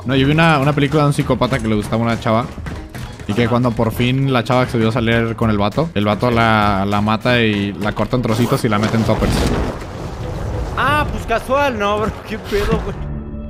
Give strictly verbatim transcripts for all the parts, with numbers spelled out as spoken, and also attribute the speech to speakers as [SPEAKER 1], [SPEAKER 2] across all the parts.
[SPEAKER 1] No, yo vi una, una película de un psicópata que le gustaba a una chava. Y que cuando por fin la chava accedió a salir con el vato, el vato la, la mata y la corta en trocitos y la mete en toppers.
[SPEAKER 2] Ah, pues casual, no, bro. ¿Qué pedo, güey?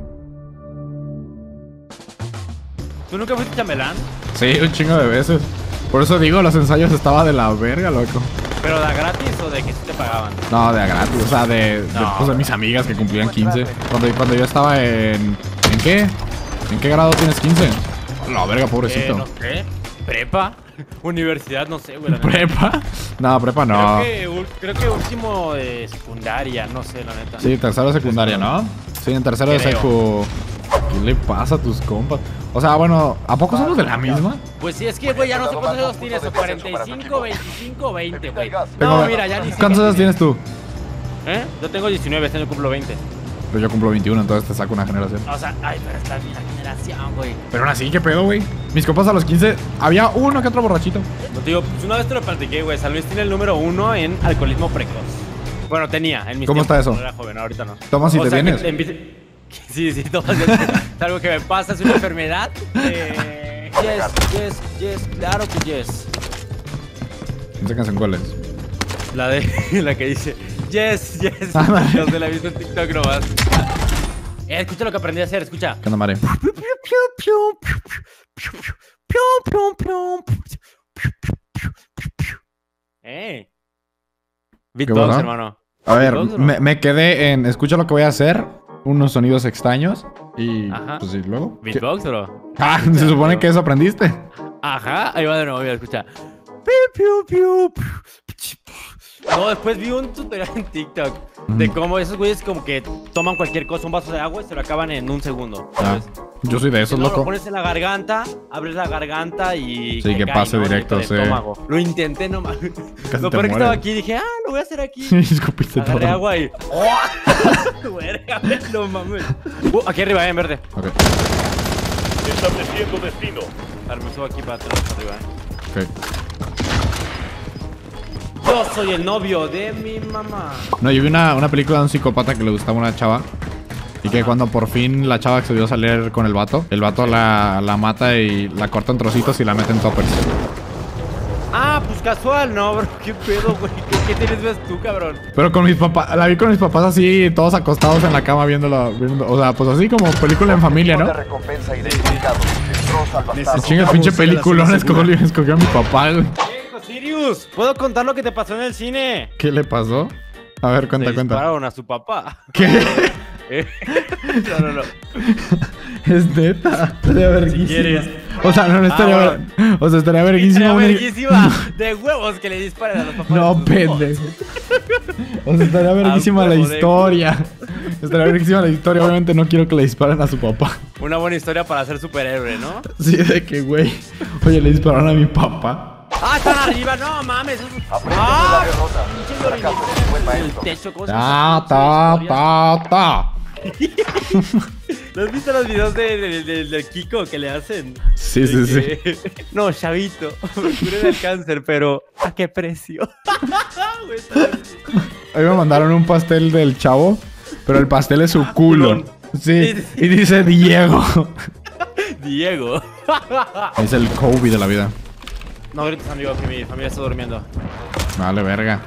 [SPEAKER 2] ¿Tú nunca fuiste chambelán?
[SPEAKER 1] Sí, un chingo de veces. Por eso digo, los ensayos estaba de la verga, loco.
[SPEAKER 2] ¿Pero de gratis o de que sí te pagaban?
[SPEAKER 1] No, de a gratis, o sea, de, de,
[SPEAKER 2] No,
[SPEAKER 1] pues, de mis amigas que cumplían quince. Cuando, cuando yo estaba en... ¿En qué? ¿En qué grado tienes quince? La verga, pobrecito.
[SPEAKER 2] Eh, no sé. ¿Prepa? ¿Universidad? No sé, güey.
[SPEAKER 1] ¿Prepa? No, prepa no.
[SPEAKER 2] Creo que, creo que último de secundaria, no sé, la neta.
[SPEAKER 1] Sí, tercero de secundaria, ¿no? Sí, en tercero de
[SPEAKER 2] Creo.
[SPEAKER 1] secu. ¿Qué le pasa a tus compas? O sea, bueno, ¿a poco somos de la misma?
[SPEAKER 2] Pues sí, es que, güey, ya no sé cuántos años tienes. O cuarenta y cinco, veinticinco, veinte, güey.
[SPEAKER 1] Tengo-
[SPEAKER 2] No, mira, ya ni
[SPEAKER 1] ¿Cuántos años tienes tú?
[SPEAKER 2] ¿Eh? Yo tengo diecinueve, este año cumplo veinte.
[SPEAKER 1] Pues yo cumplo veintiuno, entonces te saco una generación.
[SPEAKER 2] O sea, ay, pero esta es la generación, güey.
[SPEAKER 1] Pero aún así, ¿qué pedo, güey? Mis compas a los quince, había uno que otro borrachito.
[SPEAKER 2] No te digo, pues una vez te lo platiqué, güey. San Luis tiene el número uno en alcoholismo precoz. Bueno, tenía en mis
[SPEAKER 1] ¿Cómo está
[SPEAKER 2] tiempos,
[SPEAKER 1] eso?
[SPEAKER 2] cuando era joven, ahorita no.
[SPEAKER 1] Tomas y
[SPEAKER 2] O
[SPEAKER 1] te
[SPEAKER 2] sea, que
[SPEAKER 1] vienes.
[SPEAKER 2] empie- Sí, sí, tomas. Es algo que me pasa, es una enfermedad. Eh, yes, yes, yes, claro que yes.
[SPEAKER 1] No sé canción cuál es.
[SPEAKER 2] La de, la que dice, yes, yes.
[SPEAKER 1] Ah, vale.
[SPEAKER 2] No se la he visto en TikTok nomás. Eh, escucha lo que aprendí a hacer, escucha.
[SPEAKER 1] ¿Qué onda, Mare?
[SPEAKER 2] Eh.
[SPEAKER 1] ¿Qué
[SPEAKER 2] Beatbox,
[SPEAKER 1] bueno?
[SPEAKER 2] hermano.
[SPEAKER 1] A ver,
[SPEAKER 2] Beatbox, ¿o no?
[SPEAKER 1] me, me quedé en... Escucha lo que voy a hacer. Unos sonidos extraños. Y...
[SPEAKER 2] Ajá.
[SPEAKER 1] Pues sí, luego... ¿Qué?
[SPEAKER 2] Beatbox, bro.
[SPEAKER 1] Ah, se supone que eso aprendiste.
[SPEAKER 2] Ajá, ahí va de nuevo, mira, escucha. Piu, piu, piu, piu. No, después vi un tutorial en TikTok de cómo esos güeyes como que toman cualquier cosa, un vaso de agua y se lo acaban en un segundo.
[SPEAKER 1] Ah,
[SPEAKER 2] ¿Sabes?
[SPEAKER 1] yo soy de esos,
[SPEAKER 2] No, lo
[SPEAKER 1] loco.
[SPEAKER 2] pones en la garganta, abres la garganta y
[SPEAKER 1] Sí, que
[SPEAKER 2] cae,
[SPEAKER 1] pase
[SPEAKER 2] ¿no?
[SPEAKER 1] directo,
[SPEAKER 2] Del
[SPEAKER 1] sí.
[SPEAKER 2] estómago. Lo intenté nomás.
[SPEAKER 1] Casi
[SPEAKER 2] Lo
[SPEAKER 1] te
[SPEAKER 2] peor que estaba
[SPEAKER 1] mueres.
[SPEAKER 2] aquí, dije, ah, lo voy a hacer aquí.
[SPEAKER 1] Escupiste
[SPEAKER 2] Agarré
[SPEAKER 1] todo.
[SPEAKER 2] agua y... Verga, no mames. Uh, aquí arriba, eh, en verde.
[SPEAKER 1] Ok,
[SPEAKER 3] Estableciendo destino.
[SPEAKER 2] A ver, me subo aquí para tenerlo arriba, eh.
[SPEAKER 1] ok.
[SPEAKER 2] Yo soy el novio de mi mamá.
[SPEAKER 1] No, yo vi una, una película de un psicópata que le gustaba a una chava. Y que cuando por fin la chava accedió a salir con el vato, el vato la, la mata y la corta en trocitos y la mete en toppers.
[SPEAKER 2] Ah, pues casual, no, bro. ¿Qué pedo, güey? ¿Qué, qué tienes ves tú, cabrón?
[SPEAKER 1] Pero con mis papás, la vi con mis papás así, todos acostados en la cama viéndolo, viendo, o sea, pues así como película en familia, ¿no?
[SPEAKER 3] De recompensa identificado. Destroza al bastardo.
[SPEAKER 1] Chinga el pinche peliculón, escogió, escogió a mi papá, güey.
[SPEAKER 2] ¡Viejo, Sirius! ¿Puedo contar lo que te pasó en el cine?
[SPEAKER 1] ¿Qué le pasó? A ver, cuenta,
[SPEAKER 2] Le
[SPEAKER 1] cuenta.
[SPEAKER 2] dispararon a su papá.
[SPEAKER 1] ¿Qué?
[SPEAKER 2] Eh, no, no, no.
[SPEAKER 1] Es neta. Estaría verguísima.
[SPEAKER 2] quieres.
[SPEAKER 1] O sea, no, no estaría
[SPEAKER 2] Ah,
[SPEAKER 1] ver... O sea, estaría verguísima.
[SPEAKER 2] Sería
[SPEAKER 1] una-
[SPEAKER 2] verguísima de huevos que le disparen a los papás.
[SPEAKER 1] No,
[SPEAKER 2] de tus hijos.
[SPEAKER 1] pendejo. O sea, estaría verguísima la
[SPEAKER 2] huevo de-
[SPEAKER 1] historia. Estaría verguísima la historia. Obviamente no quiero que le disparen a su papá.
[SPEAKER 2] Una buena historia para ser superhéroe, ¿no?
[SPEAKER 1] Sí, de que, güey. Oye, le dispararon a mi papá.
[SPEAKER 2] ¡Ah, están arriba! ¡No, mames! Eso es...
[SPEAKER 3] Aprende de
[SPEAKER 2] ¡Ah!
[SPEAKER 3] la derrota.
[SPEAKER 2] Pinche
[SPEAKER 3] Fracaso es un buen
[SPEAKER 2] el
[SPEAKER 3] maestro.
[SPEAKER 2] techo, ¿cómo se
[SPEAKER 1] Ta,
[SPEAKER 2] llama?
[SPEAKER 1] ta,
[SPEAKER 2] Historia.
[SPEAKER 1] ta, ta.
[SPEAKER 2] ¿No has visto los videos de, de, de- de Kiko que le hacen?
[SPEAKER 1] Sí, sí, sí.
[SPEAKER 2] sí. No, chavito, me curé del cáncer, pero ¿a qué precio? Güey, está bien.
[SPEAKER 1] Hoy me mandaron un pastel del chavo, pero el pastel es su culo. Sí,
[SPEAKER 2] Sí, sí.
[SPEAKER 1] y dice Diego.
[SPEAKER 2] Diego.
[SPEAKER 1] Es el Kobe de la vida.
[SPEAKER 2] No grites, amigo, que mi familia está durmiendo.
[SPEAKER 1] Vale, verga.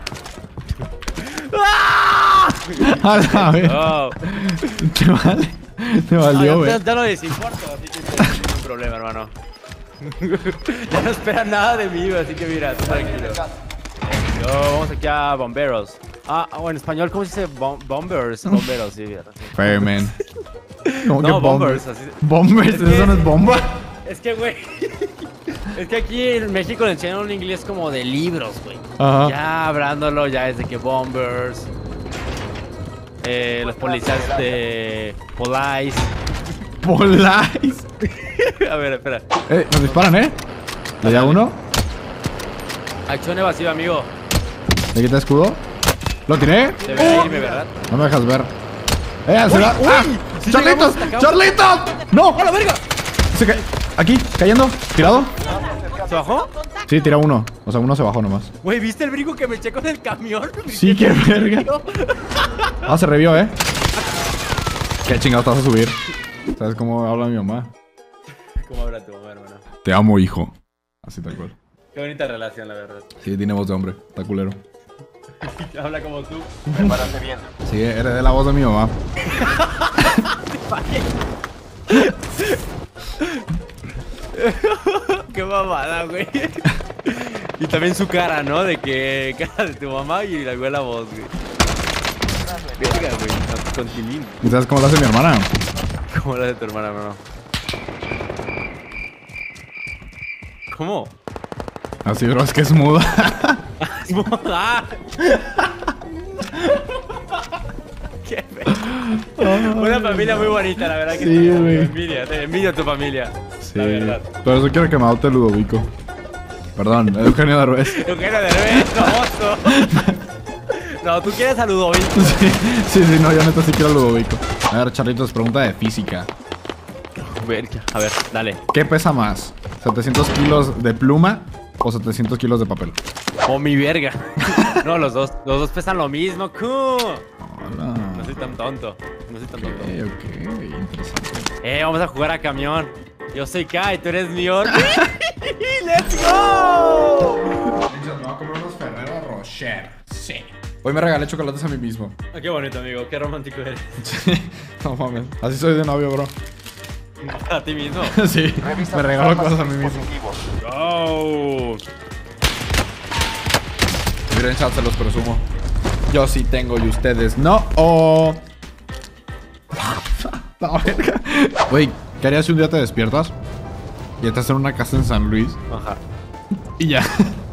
[SPEAKER 1] A la vez.
[SPEAKER 2] Oh.
[SPEAKER 1] Te vale. Te valió,
[SPEAKER 2] Ah,
[SPEAKER 1] güey.
[SPEAKER 2] ya, ya no les importa, así que no hay ningún problema, hermano. Ya no esperan nada de mí, güey, así que mira, tú tranquilo. Yo, vamos aquí a bomberos. Ah, o en español, ¿cómo se dice? Bom- bombers. Bomberos, sí, fíjate.
[SPEAKER 1] Fue, man. ¿Cómo
[SPEAKER 2] No,
[SPEAKER 1] que
[SPEAKER 2] bombers, así.
[SPEAKER 1] Bombers,
[SPEAKER 2] Es que-
[SPEAKER 1] ¿eso no es bomba?
[SPEAKER 2] Es que, güey. Es que aquí en México le enseñan un inglés como de libros, güey.
[SPEAKER 1] Ajá.
[SPEAKER 2] Ya hablándolo, ya es de que bombers. Eh, los policías de Police.
[SPEAKER 1] Polais.
[SPEAKER 2] A ver, espera.
[SPEAKER 1] Eh, nos disparan, ¿eh? ¿Le da uno?
[SPEAKER 2] Acción evasiva, amigo.
[SPEAKER 1] ¿Le quita escudo? ¿Lo tiré?
[SPEAKER 2] Debería irme, ¿verdad?
[SPEAKER 1] No me dejas ver. ¡Eh, al ciudad!
[SPEAKER 2] uy,
[SPEAKER 1] ¡Ah!
[SPEAKER 2] sí
[SPEAKER 1] ¡Charlitos!
[SPEAKER 2] llegamos hasta acá.
[SPEAKER 1] ¡Charlitos! ¡No!
[SPEAKER 2] ¡A la verga!
[SPEAKER 1] Se cae. Aquí, cayendo. ¿Tirado?
[SPEAKER 2] ¿Se bajó?
[SPEAKER 1] Sí, tira uno. O sea, uno se bajó nomás.
[SPEAKER 2] Güey, ¿viste el brinco que me eché con el camión?
[SPEAKER 1] Sí, qué verga. Ah, se revió, ¿eh? ¿Qué chingados te vas a subir? ¿Sabes cómo habla mi mamá?
[SPEAKER 2] ¿Cómo habla tu mamá, hermano?
[SPEAKER 1] Te amo, hijo. Así tal cual.
[SPEAKER 2] Qué bonita relación, la verdad.
[SPEAKER 1] Sí, tiene voz de hombre. Está culero.
[SPEAKER 2] Habla como tú.
[SPEAKER 3] Prepárate bien.
[SPEAKER 1] Sí, heredé la voz de mi mamá.
[SPEAKER 2] Qué mamada, güey. Y también su cara, ¿no? De que cara de tu mamá y la la voz, güey. Verga, güey. No, con Tilín.
[SPEAKER 1] ¿Y sabes cómo lo hace mi hermana?
[SPEAKER 2] ¿Cómo la de tu hermana, hermano? ¿Cómo?
[SPEAKER 1] Así, bro, es que es muda.
[SPEAKER 2] ¡Ah! ¡Qué feo! Una familia muy bonita, la verdad que
[SPEAKER 1] Sí,
[SPEAKER 2] te,
[SPEAKER 1] güey.
[SPEAKER 2] te envidia, te envidia tu familia.
[SPEAKER 1] Sí.
[SPEAKER 2] La verdad.
[SPEAKER 1] Por eso quiero que me adopte Ludovico. Perdón, Eugenio Derbez.
[SPEAKER 2] Eugenio Derbez, famoso. No, tú quieres a Ludovico.
[SPEAKER 1] Sí, sí, sí, no, yo neta sí quiero a Ludovico. A ver, Charlitos, pregunta de física.
[SPEAKER 2] Verga. A ver, dale.
[SPEAKER 1] ¿Qué pesa más? ¿setecientos kilos de pluma o setecientos kilos de papel?
[SPEAKER 2] Oh, mi verga. No, los dos, los dos pesan lo mismo. ¡Cu!
[SPEAKER 1] Hola.
[SPEAKER 2] No soy tan tonto. No soy tan tonto.
[SPEAKER 1] Ok, ok, interesante.
[SPEAKER 2] Eh, vamos a jugar a camión. Yo soy Kai, tú eres mi Orbi. ¡Let's go!
[SPEAKER 1] Me voy a comprar unos Ferrero Rocher. Sí. Hoy me regalé chocolates a mí mismo.
[SPEAKER 2] Ah, qué bonito, amigo. Qué romántico eres.
[SPEAKER 1] Sí. No mames. Así soy de novio, bro.
[SPEAKER 2] A ti mismo.
[SPEAKER 1] Sí.
[SPEAKER 3] Revisa
[SPEAKER 1] Me
[SPEAKER 3] tus
[SPEAKER 1] regalo
[SPEAKER 3] armas
[SPEAKER 1] cosas a
[SPEAKER 3] y
[SPEAKER 1] mí mismo.
[SPEAKER 3] dispositivos.
[SPEAKER 2] Oh.
[SPEAKER 1] Miren, chat, se los presumo. Yo sí tengo y ustedes no. Oh. No, verga. Güey, ¿qué harías si un día te despiertas y estás en una casa en San Luis
[SPEAKER 2] Ajá.
[SPEAKER 1] y ya?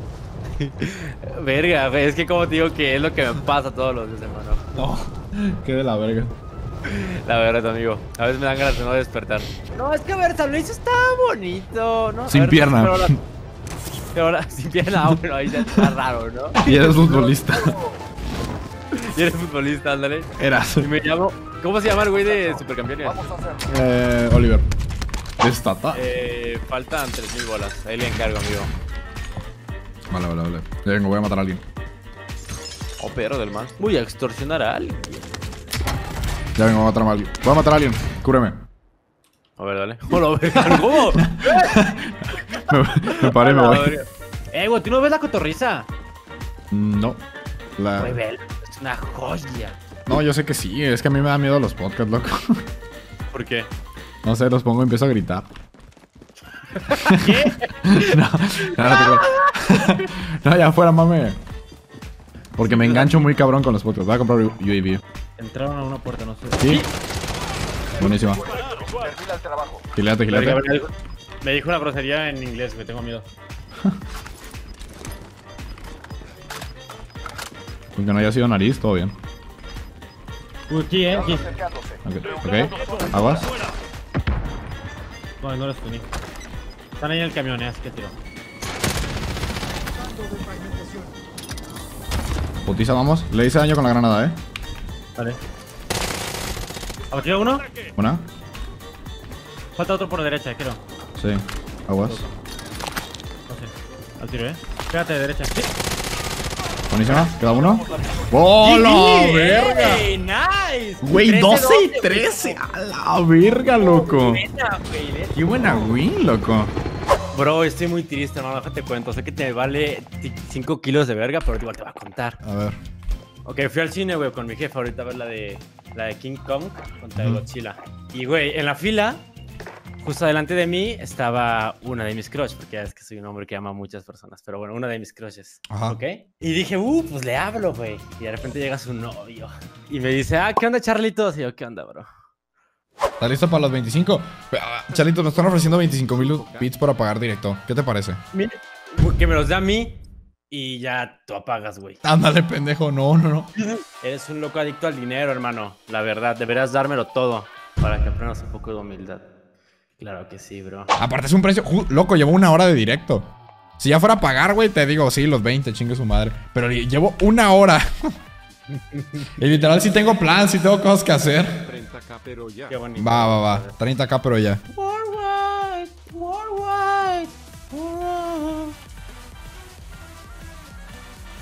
[SPEAKER 2] Verga, es que como te digo que es lo que me pasa todos los días, hermano.
[SPEAKER 1] No, qué de la verga.
[SPEAKER 2] La verdad, amigo. A veces me dan ganas de no despertar. No, es que a ver, San Luis está bonito, ¿no? A
[SPEAKER 1] Sin
[SPEAKER 2] ver,
[SPEAKER 1] pierna.
[SPEAKER 2] Pero ahora, pero ahora, sin pierna, ah, bueno, ahí ya está raro, ¿no?
[SPEAKER 1] Y eres futbolista.
[SPEAKER 2] Y eres futbolista, ándale.
[SPEAKER 1] Eras.
[SPEAKER 2] Y me llamo... ¿Cómo se llama el güey de Supercampeones?
[SPEAKER 3] Vamos a hacerlo.
[SPEAKER 1] Eh, Oliver. Destata.
[SPEAKER 2] Eh, faltan tres mil bolas. Ahí le encargo, amigo.
[SPEAKER 1] Vale, vale, vale. Ya vengo, voy a matar a alguien.
[SPEAKER 2] Oh, perro del mal. Voy a extorsionar a alguien.
[SPEAKER 1] Ya vengo, voy a matar a alguien. Voy a matar a alguien. Cúbreme.
[SPEAKER 2] A ver, dale. Hola, verga, ¿cómo?
[SPEAKER 1] Me, me paré y me voy.
[SPEAKER 2] Eh, güey, ¿tú no ves la cotorriza?
[SPEAKER 1] No. La...
[SPEAKER 2] Güey, vela, es una joya.
[SPEAKER 1] No, yo sé que sí. Es que a mí me da miedo los podcasts, loco.
[SPEAKER 2] ¿Por qué?
[SPEAKER 1] No sé, los pongo y empiezo a gritar.
[SPEAKER 2] ¿Qué?
[SPEAKER 1] No, no, no, te no, ya fuera, mame. Porque me engancho muy cabrón con los podcasts. Voy a comprar U A V.
[SPEAKER 2] Entraron a una puerta, no sé.
[SPEAKER 1] Sí. Buenísima.
[SPEAKER 3] Termina el trabajo.
[SPEAKER 1] Gilate,
[SPEAKER 2] Me
[SPEAKER 1] gilate.
[SPEAKER 2] dijo, me dijo una grosería en inglés, me tengo miedo.
[SPEAKER 1] Aunque no haya sido nariz, todo bien.
[SPEAKER 2] Uy, aquí, eh, aquí.
[SPEAKER 3] Acercándose.
[SPEAKER 1] Ok, ok. Aguas.
[SPEAKER 2] No, no los tuní. Están ahí en el camión, eh, así que tiro.
[SPEAKER 1] Putiza, vamos. Le hice daño con la granada, eh.
[SPEAKER 2] Vale. ¿Abatido uno?
[SPEAKER 1] Una.
[SPEAKER 2] Falta otro por derecha, creo.
[SPEAKER 1] Sí. Aguas.
[SPEAKER 2] No sé. Al tiro, eh. Quédate de derecha. Sí.
[SPEAKER 1] Buenísima. Queda uno. ¡Hola, verga!
[SPEAKER 2] ¡Ey, nice!
[SPEAKER 1] Güey, doce y trece. A la verga, loco.
[SPEAKER 2] Buena, güey,
[SPEAKER 1] Qué buena win, loco.
[SPEAKER 2] Bro, estoy muy triste, hermano. Déjate cuento. Sé que te vale cinco kilos de verga, pero igual te va a contar.
[SPEAKER 1] A ver.
[SPEAKER 2] Ok, fui al cine, güey, con mi jefe ahorita a ver la de, la de King Kong contra
[SPEAKER 1] Ujú.
[SPEAKER 2] Godzilla. Y, güey, en la fila, justo delante de mí, estaba una de mis crush, porque ya es que soy un hombre que ama a muchas personas, pero bueno, una de mis crushes.
[SPEAKER 1] Ajá.
[SPEAKER 2] ¿Ok? Y dije, uh, pues le hablo, güey. Y de repente llega su novio. Y me dice, ah, ¿qué onda, Charlitos? Y yo, ¿qué onda, bro?
[SPEAKER 1] ¿Estás listo para los veinticinco? Ah, Charlito, nos están ofreciendo veinticinco mil bits para pagar directo. ¿Qué te parece?
[SPEAKER 2] Mira, que me los dé a mí y ya tú apagas, güey.
[SPEAKER 1] Ándale, pendejo. No, no, no.
[SPEAKER 2] Eres un loco adicto al dinero, hermano. La verdad, deberías dármelo todo para que aprendas un poco de humildad. Claro que sí, bro.
[SPEAKER 1] Aparte es un precio... Ju- Loco, llevo una hora de directo. Si ya fuera a pagar, güey, te digo, sí, los veinte, chingue su madre. Pero llevo una hora. Y literal, sí tengo plan, sí tengo cosas que hacer.
[SPEAKER 4] treinta K, pero ya.
[SPEAKER 2] Qué bonito.
[SPEAKER 1] Va, va, va. treinta K, pero ya.
[SPEAKER 2] Worldwide, worldwide, worldwide.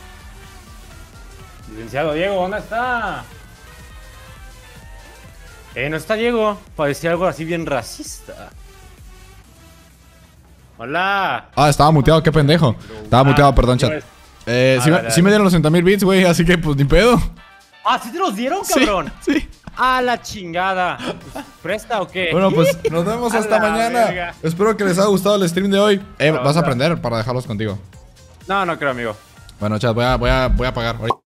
[SPEAKER 2] Licenciado Diego, ¿dónde está? Eh, no está Diego. Parecía algo así bien racista. Hola.
[SPEAKER 1] Ah, estaba muteado, qué pendejo. Estaba muteado, perdón, chat. Eh,
[SPEAKER 2] Ah,
[SPEAKER 1] sí, me,
[SPEAKER 2] dale,
[SPEAKER 1] sí me
[SPEAKER 2] dale.
[SPEAKER 1] dieron los sesenta mil bits, güey, así que pues ni pedo.
[SPEAKER 2] Ah, ¿sí te los dieron,
[SPEAKER 1] Sí,
[SPEAKER 2] cabrón?
[SPEAKER 1] sí.
[SPEAKER 2] A la chingada. Pues, ¿presta o qué?
[SPEAKER 1] Bueno, pues nos vemos
[SPEAKER 2] A
[SPEAKER 1] hasta
[SPEAKER 2] la
[SPEAKER 1] mañana.
[SPEAKER 2] verga.
[SPEAKER 1] Espero que les haya gustado el stream de hoy. Eh,
[SPEAKER 2] La
[SPEAKER 1] vas a
[SPEAKER 2] onda.
[SPEAKER 1] aprender para dejarlos contigo.
[SPEAKER 2] No, no creo, amigo.
[SPEAKER 1] Bueno, chat, voy a, voy a, voy a apagar. Ahorita.